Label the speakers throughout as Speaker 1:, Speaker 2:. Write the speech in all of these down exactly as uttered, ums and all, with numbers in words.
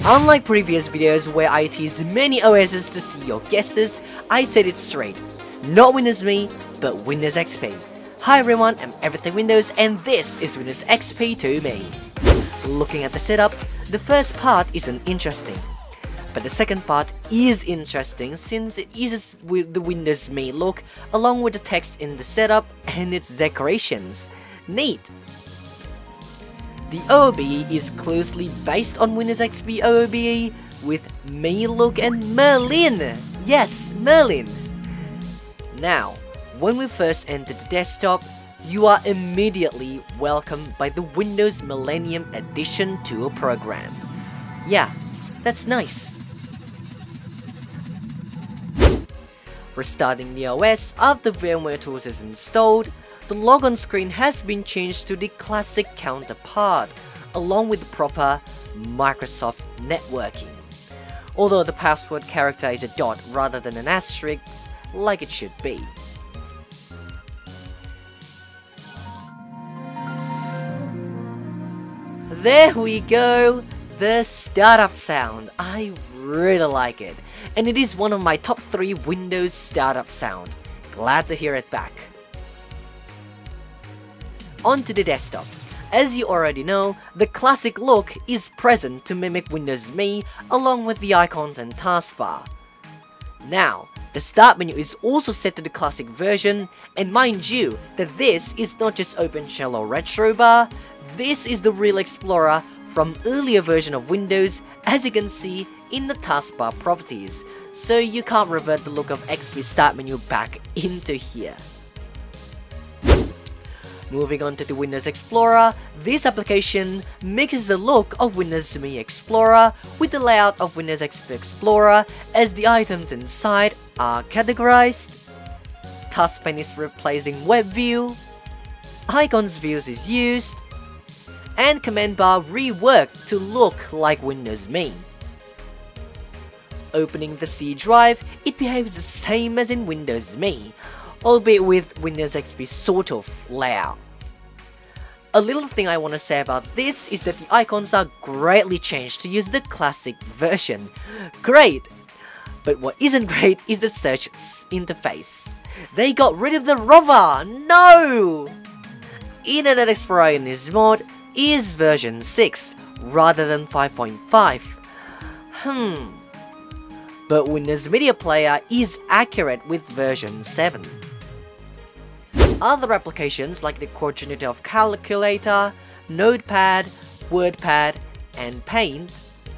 Speaker 1: Unlike previous videos where I tease many O Ss to see your guesses, I said it straight. Not Windows Me, but Windows X P. Hi everyone, I'm Everything Windows and this is Windows X P to me. Looking at the setup, the first part isn't interesting. But the second part is interesting since it uses with the Windows Me look along with the text in the setup and its decorations. Neat! The O O B E is closely based on Windows X P O O B E with Me look and Merlin! Yes, Merlin! Now, when we first enter the desktop, you are immediately welcomed by the Windows Millennium Edition tool program. Yeah, that's nice. Restarting the O S after VMware Tools is installed, the logon screen has been changed to the classic counterpart, along with the proper Microsoft networking. Although the password character is a dot rather than an asterisk, like it should be. There we go! The startup sound. I really like it. And it is one of my top three Windows startup sound. Glad to hear it back. Onto the desktop. As you already know, the classic look is present to mimic Windows Me along with the icons and taskbar. Now, the start menu is also set to the classic version, and mind you that this is not just OpenShell or retro bar, this is the real Explorer from earlier version of Windows, as you can see in the taskbar properties, so you can't revert the look of X P start menu back into here. Moving on to the Windows Explorer, this application mixes the look of Windows Me Explorer with the layout of Windows X P Explorer, as the items inside are categorized, task pane is replacing web view, icons views is used, and command bar reworked to look like Windows Me. Opening the C drive, it behaves the same as in Windows Me, albeit with Windows X P sort of layout. A little thing I want to say about this is that the icons are greatly changed to use the classic version. Great! But what isn't great is the search interface. They got rid of the rover! No! Internet Explorer in this mod is version six rather than five point five. Hmm. But Windows Media Player is accurate with version seven. Other applications like the Coordinator of Calculator, Notepad, WordPad, and Paint.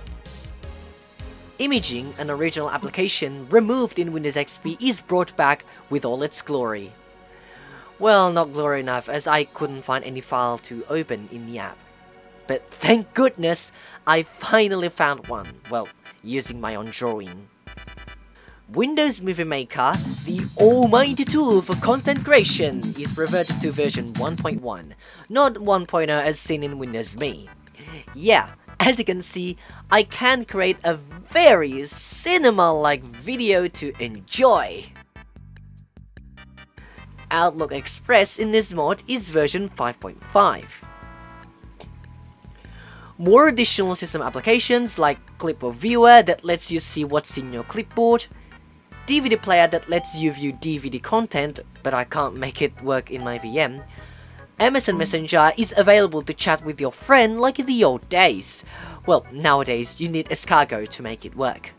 Speaker 1: Imaging, an original application removed in Windows X P, is brought back with all its glory. Well, not glory enough, as I couldn't find any file to open in the app. But thank goodness, I finally found one, well, using my own drawing. Windows Movie Maker, the almighty tool for content creation, is reverted to version one point one, not one point oh as seen in Windows Me. Yeah, as you can see, I can create a very cinema-like video to enjoy. Outlook Express in this mod is version five point five. More additional system applications like Clipboard Viewer that lets you see what's in your clipboard, D V D player that lets you view D V D content, but I can't make it work in my V M, M S N Messenger is available to chat with your friend like in the old days. Well, nowadays you need escargot to make it work.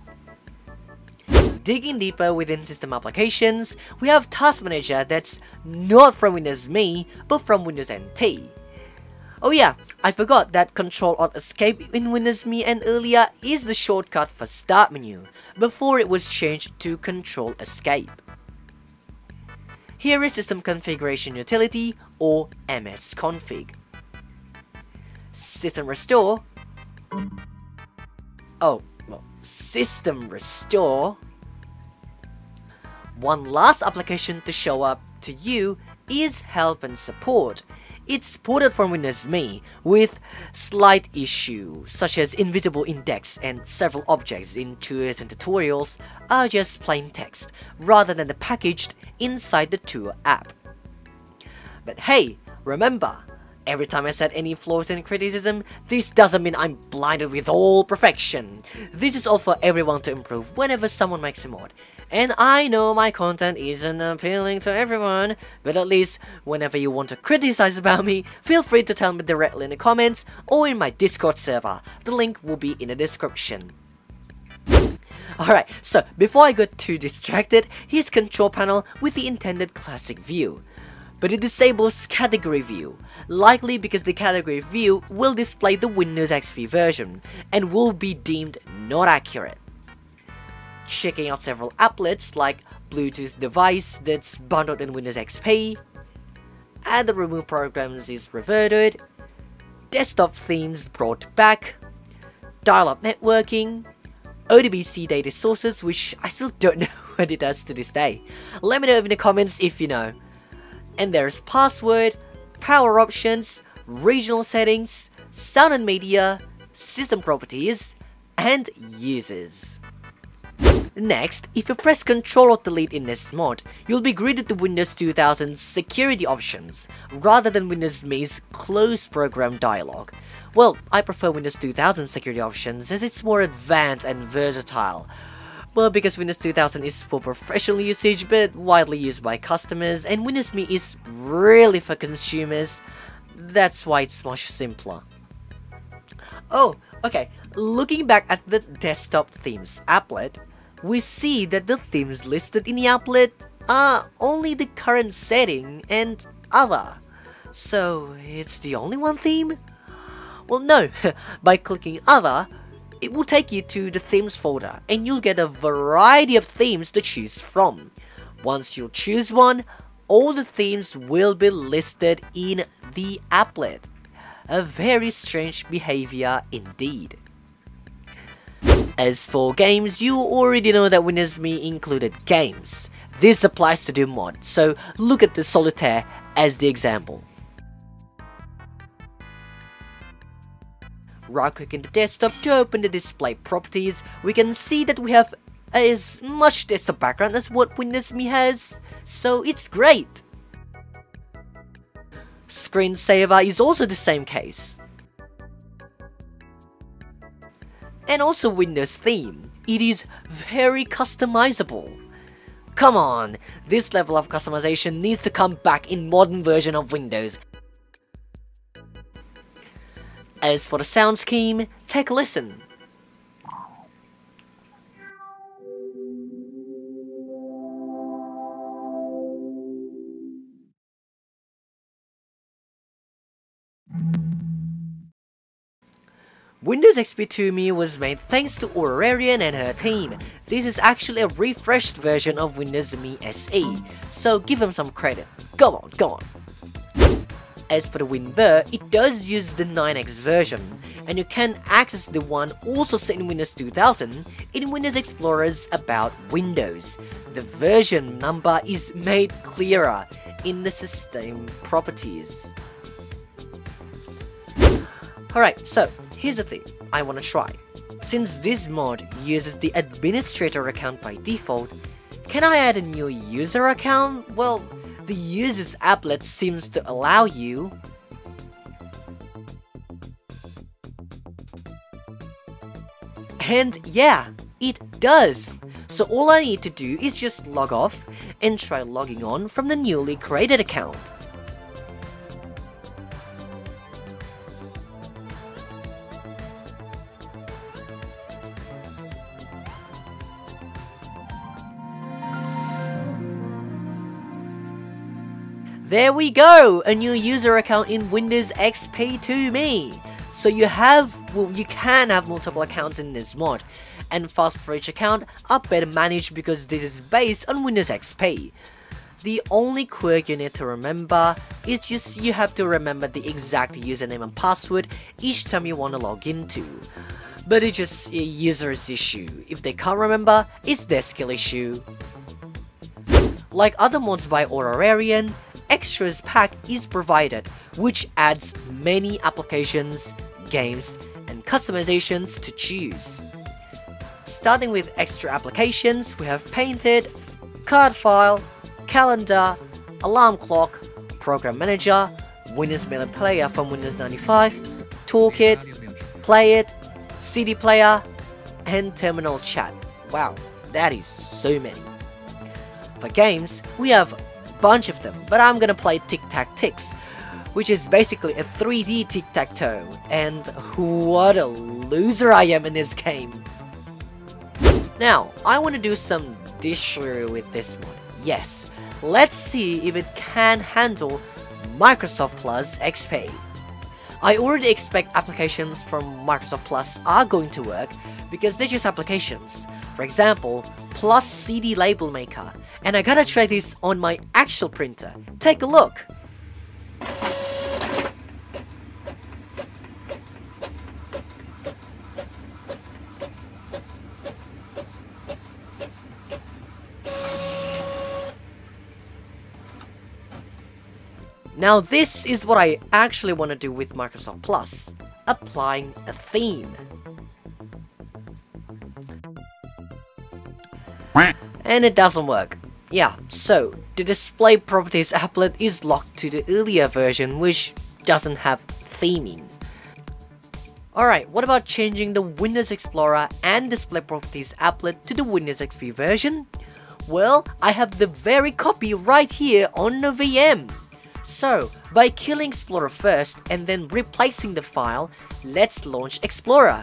Speaker 1: Digging deeper within system applications, we have Task Manager that's not from Windows Me, but from Windows N T. Oh yeah, I forgot that Control-Alt-Escape in Windows Me and earlier is the shortcut for Start menu, before it was changed to Control-Escape. Here is System Configuration Utility, or M S config. System Restore. Oh, well, System Restore. One last application to show up to you is Help and Support. It's ported from Windows Me, with slight issues such as invisible index and several objects in tours and tutorials are just plain text, rather than the packaged inside the tour app. But hey, remember, Every time I said any flaws and criticism, this doesn't mean I'm blinded with all perfection. This is all for everyone to improve whenever someone makes a mod. And I know my content isn't appealing to everyone, but at least whenever you want to criticize about me, feel free to tell me directly in the comments or in my Discord server. The link will be in the description. Alright, so before I get too distracted, here's control panel with the intended classic view. But it disables category view, likely because the category view will display the Windows X P version and will be deemed not accurate. Checking out several applets like Bluetooth device that's bundled in Windows X P, add the remove programs is reverted, desktop themes brought back, dial-up networking, O D B C data sources, which I still don't know what it does to this day. Let me know in the comments if you know. And there's password, power options, regional settings, sound and media, system properties, and users. Next, if you press Ctrl or Delete in this mod, you'll be greeted to Windows two thousand security options, rather than Windows Me's close program dialog. Well, I prefer Windows two thousand security options as it's more advanced and versatile. Well, because Windows two thousand is for professional usage but widely used by customers, and Windows Me is really for consumers, that's why it's much simpler. Oh, okay, looking back at the desktop themes applet, we see that the themes listed in the applet are only the current setting and other. So, it's the only one theme? Well, no, by clicking other, it will take you to the themes folder and you'll get a variety of themes to choose from. Once you choose one, all the themes will be listed in the applet. A very strange behavior indeed. As for games, you already know that Windows Me included games. This applies to the mod, so look at the Solitaire as the example. Right click in the desktop to open the display properties. We can see that we have as much desktop background as what Windows Me has, so it's great. Screensaver is also the same case. And also Windows theme, it is very customizable. Come on, this level of customization needs to come back in modern version of Windows. As for the sound scheme, take a listen. Windows X P two Me was made thanks to Aurarian and her team. This is actually a refreshed version of Windows Me S E, so give them some credit. Go on, go on. As for the WinVer, it does use the nine X version, and you can access the one also set in Windows two thousand in Windows Explorer's About Windows. The version number is made clearer in the system properties. Alright, so here's the thing I want to try. Since this mod uses the administrator account by default, can I add a new user account? Well, the user's applet seems to allow you. And yeah, it does. So all I need to do is just log off and try logging on from the newly created account. There we go! A new user account in Windows X P two Me! So you have, well, you can have multiple accounts in this mod, and files for each account are better managed because this is based on Windows X P. The only quirk you need to remember is just you have to remember the exact username and password each time you want to log into. But it's just a user's issue. If they can't remember, it's their skill issue. Like other mods by Aurarian, Extras Pack is provided, which adds many applications, games, and customizations to choose. Starting with extra applications, we have Painted, Card File, Calendar, Alarm Clock, Program Manager, Windows Melee Player from Windows ninety-five, Toolkit, Play It, C D Player, and Terminal Chat. Wow, that is so many. For games, we have a bunch of them, but I'm gonna play Tic-Tac-Ticks, which is basically a three D tic-tac-toe, and what a loser I am in this game. Now, I want to do some dishry with this one. Yes, let's see if it can handle Microsoft Plus X P. I already expect applications from Microsoft Plus are going to work because they're just applications. For example, Plus C D Label Maker, and I gotta try this on my actual printer. Take a look. Now this is what I actually want to do with Microsoft Plus, applying a theme. And it doesn't work. Yeah, so the display properties applet is locked to the earlier version which doesn't have theming. Alright, what about changing the Windows Explorer and display properties applet to the Windows X P version? Well, I have the very copy right here on the V M. So, by killing Explorer first and then replacing the file, let's launch Explorer.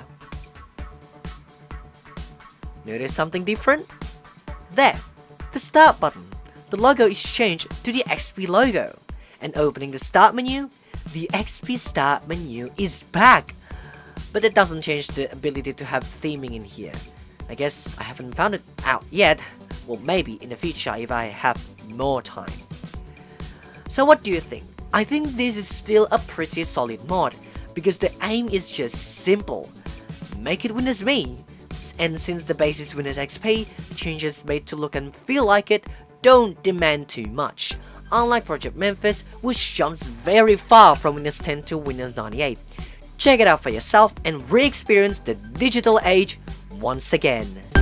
Speaker 1: Notice something different? There, the Start button. The logo is changed to the X P logo. And opening the Start menu, the X P Start menu is back. But it doesn't change the ability to have theming in here. I guess I haven't found it out yet. Well, maybe in the future if I have more time. So what do you think? I think this is still a pretty solid mod, because the aim is just simple. Make it Windows Me. And since the base is Windows X P, changes made to look and feel like it don't demand too much. Unlike Project Memphis, which jumps very far from Windows ten to Windows ninety-eight. Check it out for yourself and re-experience the digital age once again.